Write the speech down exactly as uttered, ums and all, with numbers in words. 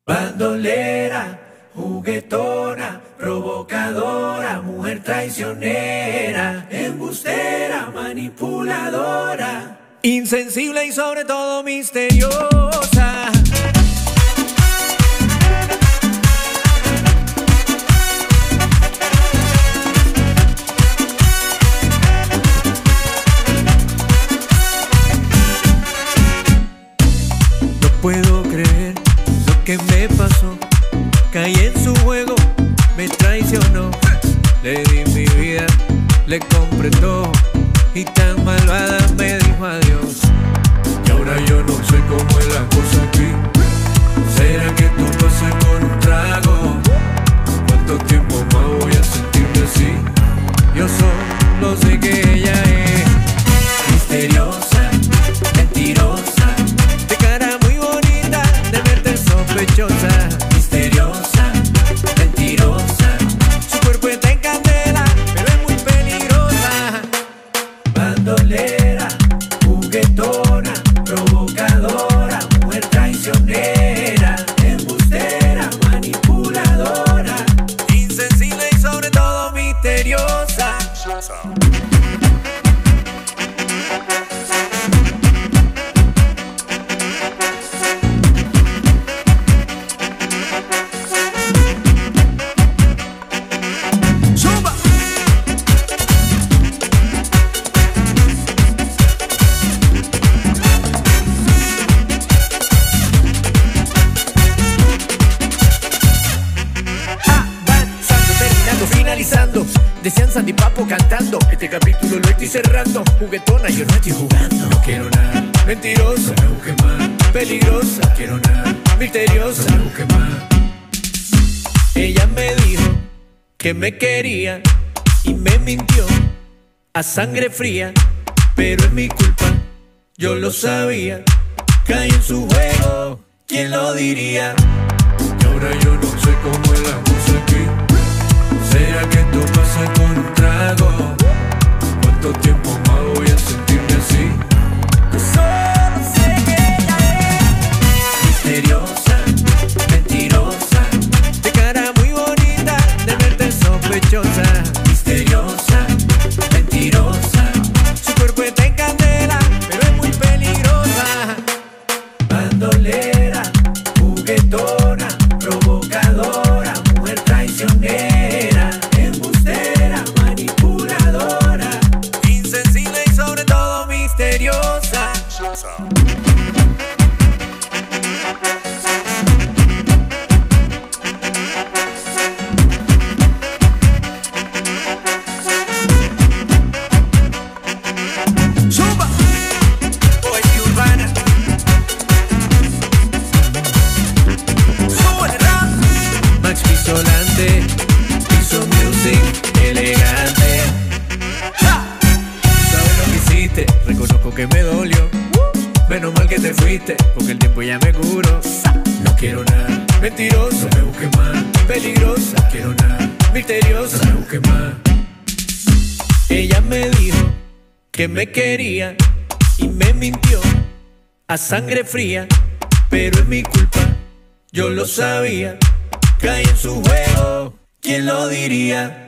Bandolera, juguetona, provocadora, mujer traicionera, embustera, manipuladora, insensible y sobre todo misteriosa. No puedo creer lo que me pasó. Caí en su juego, me traicionó. Le di mi vida, le compré todo, y tan malvada me dijo adiós. Y ahora yo no sé cómo es la cosa aquí. ¿Será que esto pasa con un trago? ¿Cuánto tiempo más voy a sentirme así? Yo solo sé que ella es misteriosa, mentirosa, de cara muy bonita, de mente sospechosa. Misteriosa, mentirosa, su cuerpo está en candela, pero es muy peligrosa. Bandolera, juguetona, provocadora, mujer traicionera, embustera, manipuladora, insensible y sobre todo misteriosa. Finalizando, decían Sandy Papo cantando. Este capítulo lo estoy cerrando. Juguetona, yo no estoy jugando. No quiero nada, mentirosa, no me busques más. Peligrosa, no quiero nada, misteriosa, no me busques más. Ella me dijo que me quería y me mintió a sangre fría, pero es mi culpa, yo lo sabía. Caí en su juego, ¿quién lo diría? Y ahora yo no sé cómo es la cosa aquí. ¿Será que esto pasa con un trago? ¿Cuánto tiempo más voy a sentirme así? Yo solo sé que ella es misteriosa, mentirosa, de cara muy bonita, de mente sospechosa. Misteriosa, mentirosa, su cuerpo está en candela, pero es muy peligrosa. Bandolera, juguetona, provocadora, mujer traicionera, embustera, manipuladora, insensible y sobre todo misteriosa. Zumba, poesía urbana. Sube el rap. Max Pisolante, Piso Music, elegante. ¡Ja! Sabes lo que hiciste, reconozco que me dolió. Menos mal que te fuiste, porque el tiempo ya me curó. No quiero nada, mentirosa, no me busques más. Peligrosa, no quiero nada, misteriosa, no me busques más. Ella me dijo que me quería y me mintió a sangre fría, pero es mi culpa, yo lo sabía. Caí en su juego, ¿quién lo diría?